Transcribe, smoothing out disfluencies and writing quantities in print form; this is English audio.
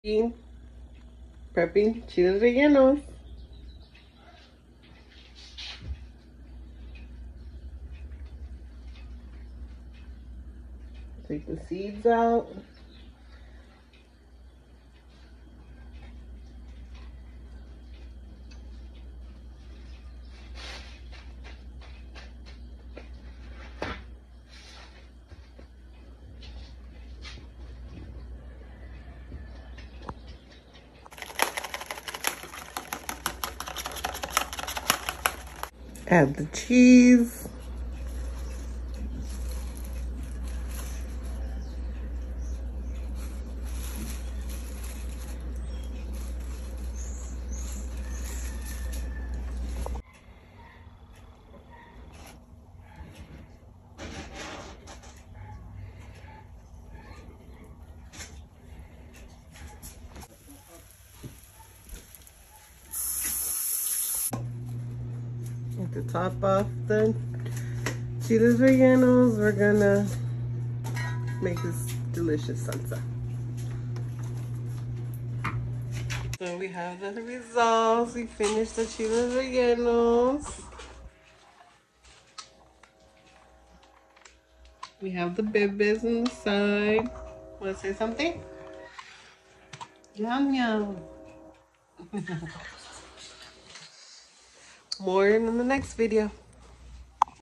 Prepping chiles rellenos. Take the seeds out. Add the cheese. To top off the chiles rellenos, we're gonna make this delicious salsa. So we have the results. We finished the chiles rellenos. We have the bebes on the side. Want to say something? Yum yum. More in the next video.